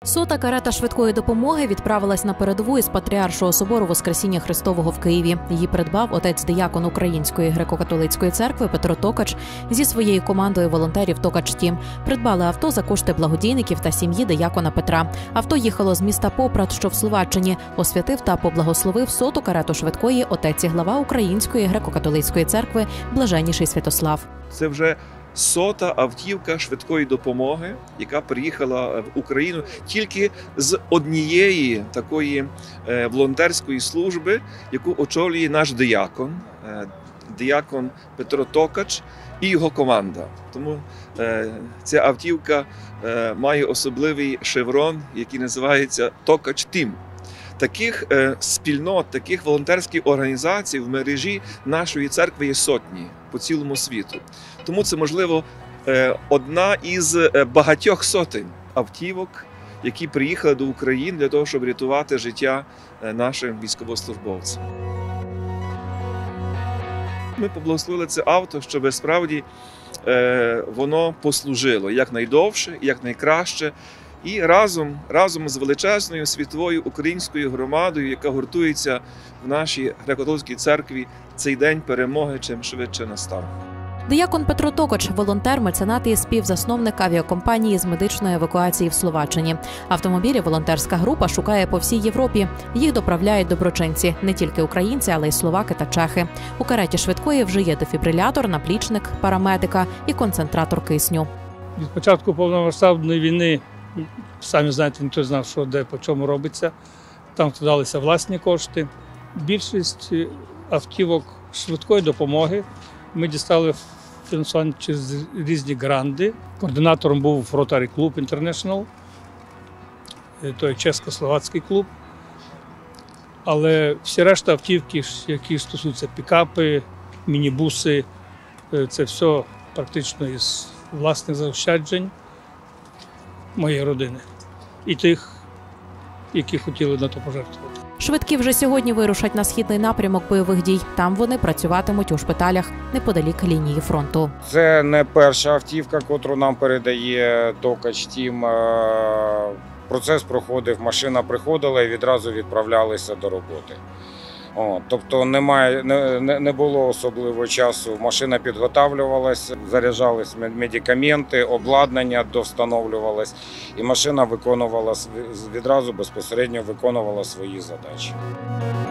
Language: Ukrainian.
100-та карета швидкої допомоги відправилась на передову із Патріаршого собору Воскресіння Христового в Києві. Її придбав отець-диякон Української греко-католицької церкви Петро Токач зі своєю командою волонтерів «Токач-Тім». Придбали авто за кошти благодійників та сім'ї диякона Петра. Авто їхало з міста Попрат, що в Словаччині. Освятив та поблагословив 100-ту карету швидкої отець і глава Української греко-католицької церкви Блаженніший Святослав. Це вже 100-та автівка швидкої допомоги, яка приїхала в Україну тільки з однієї такої волонтерської служби, яку очолює наш диякон Петро Токач і його команда. Тому ця автівка має особливий шеврон, який називається «Токач-Тім». Таких спільнот, таких волонтерських організацій в мережі нашої церкви є сотні по цілому світу. Тому це, можливо, одна із багатьох сотень автівок, які приїхали до України для того, щоб рятувати життя нашим військовослужбовцям. Ми поблагословили це авто, щоб справді воно послужило якнайдовше, якнайкраще. І разом з величезною світовою українською громадою, яка гуртується в нашій греко-католицькій церкві, цей день перемоги чим швидше настав. Диякон Петро Токач – волонтер, меценат і співзасновник авіакомпанії з медичної евакуації в Словаччині. Автомобілі волонтерська група шукає по всій Європі. Їх доправляють доброчинці – не тільки українці, але й словаки та чехи. У кареті швидкої вже є дефібрилятор, наплічник, парамедика і концентратор кисню. Від початку повномасштабної війни, самі знаєте, ніхто знав, що де, по чому робиться. Там вкладалися власні кошти. Більшість автівок швидкої допомоги ми дістали фінансування через різні гранти. Координатором був Rotary Club International, той чесько-словацький клуб. Але всі решта автівки, які стосуються пікапи, мінібуси, це все практично із власних заощаджень моєї родини і тих, які хотіли на то пожертвувати. Швидкі вже сьогодні вирушать на східний напрямок бойових дій. Там вони працюватимуть у шпиталях неподалік лінії фронту. Це не перша автівка, котру нам передає Токач-Тім. Процес проходив, машина приходила і відразу відправлялися до роботи. Тобто не було особливого часу. Машина підготовлювалася, заряджались медикаменти, обладнання довстановлювалось, і машина відразу безпосередньо виконувала свої задачі.